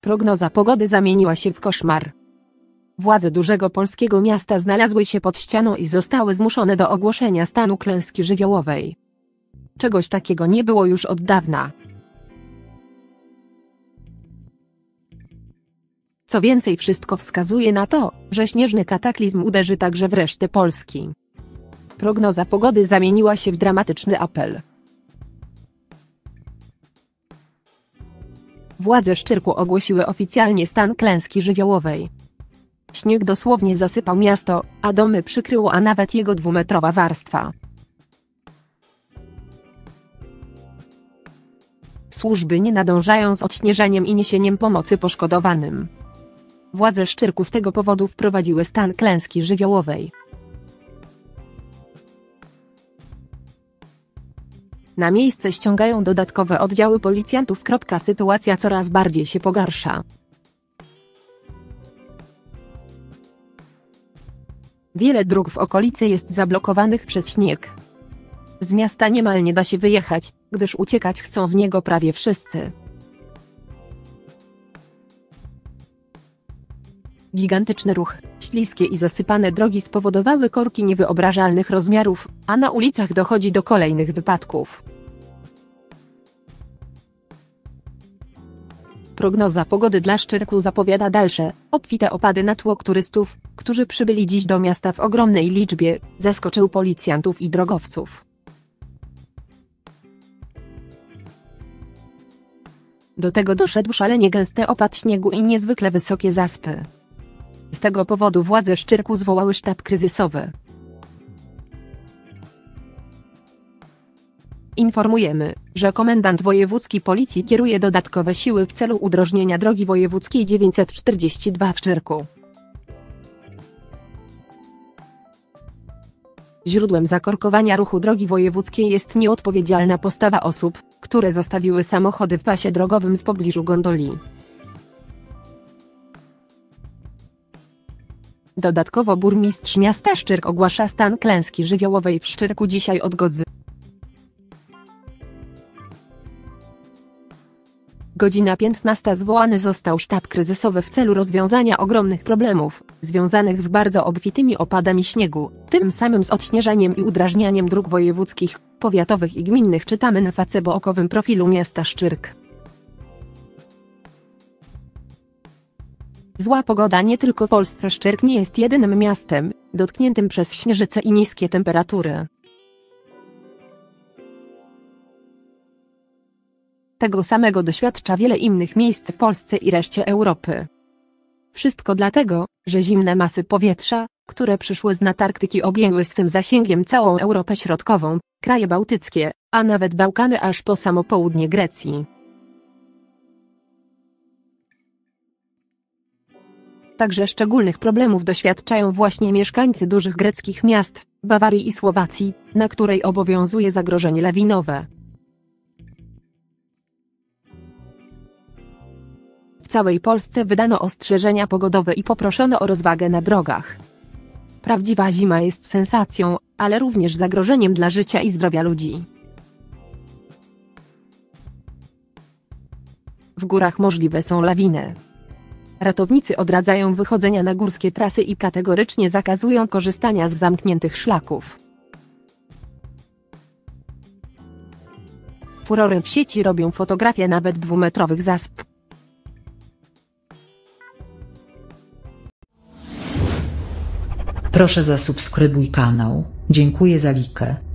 Prognoza pogody zamieniła się w koszmar. Władze dużego polskiego miasta znalazły się pod ścianą i zostały zmuszone do ogłoszenia stanu klęski żywiołowej. Czegoś takiego nie było już od dawna. Co więcej, wszystko wskazuje na to, że śnieżny kataklizm uderzy także w resztę Polski. Prognoza pogody zamieniła się w dramatyczny apel. Władze Szczyrku ogłosiły oficjalnie stan klęski żywiołowej. Śnieg dosłownie zasypał miasto, a domy przykryło, a nawet jego 2-metrowa warstwa. Służby nie nadążają z odśnieżeniem i niesieniem pomocy poszkodowanym. Władze Szczyrku z tego powodu wprowadziły stan klęski żywiołowej. Na miejsce ściągają dodatkowe oddziały policjantów. Sytuacja coraz bardziej się pogarsza. Wiele dróg w okolicy jest zablokowanych przez śnieg. Z miasta niemal nie da się wyjechać, gdyż uciekać chcą z niego prawie wszyscy. Gigantyczny ruch, śliskie i zasypane drogi spowodowały korki niewyobrażalnych rozmiarów, a na ulicach dochodzi do kolejnych wypadków. Prognoza pogody dla Szczyrku zapowiada dalsze, obfite opady na tło turystów, którzy przybyli dziś do miasta w ogromnej liczbie, zaskoczył policjantów i drogowców. Do tego doszedł szalenie gęsty opad śniegu i niezwykle wysokie zaspy. Z tego powodu władze Szczyrku zwołały sztab kryzysowy. Informujemy, że komendant wojewódzki policji kieruje dodatkowe siły w celu udrożnienia drogi wojewódzkiej 942 w Szczyrku. Źródłem zakorkowania ruchu drogi wojewódzkiej jest nieodpowiedzialna postawa osób, które zostawiły samochody w pasie drogowym w pobliżu gondoli. Dodatkowo burmistrz miasta Szczyrk ogłasza stan klęski żywiołowej w Szczyrku dzisiaj od godzina 15 zwołany został sztab kryzysowy w celu rozwiązania ogromnych problemów, związanych z bardzo obfitymi opadami śniegu, tym samym z odśnieżeniem i udrażnianiem dróg wojewódzkich, powiatowych i gminnych, czytamy na facebookowym profilu miasta Szczyrk. Zła pogoda nie tylko w Polsce. Szczyrk nie jest jedynym miastem dotkniętym przez śnieżycę i niskie temperatury. Tego samego doświadcza wiele innych miejsc w Polsce i reszcie Europy. Wszystko dlatego, że zimne masy powietrza, które przyszły z Antarktyki, objęły swym zasięgiem całą Europę Środkową, kraje bałtyckie, a nawet Bałkany aż po samo południe Grecji. Także szczególnych problemów doświadczają właśnie mieszkańcy dużych greckich miast, Bawarii i Słowacji, na której obowiązuje zagrożenie lawinowe. W całej Polsce wydano ostrzeżenia pogodowe i poproszono o rozwagę na drogach. Prawdziwa zima jest sensacją, ale również zagrożeniem dla życia i zdrowia ludzi. W górach możliwe są lawiny. Ratownicy odradzają wychodzenia na górskie trasy i kategorycznie zakazują korzystania z zamkniętych szlaków. Furory w sieci robią fotografie nawet 2-metrowych zasp. Proszę zasubskrybuj kanał, dziękuję za likę.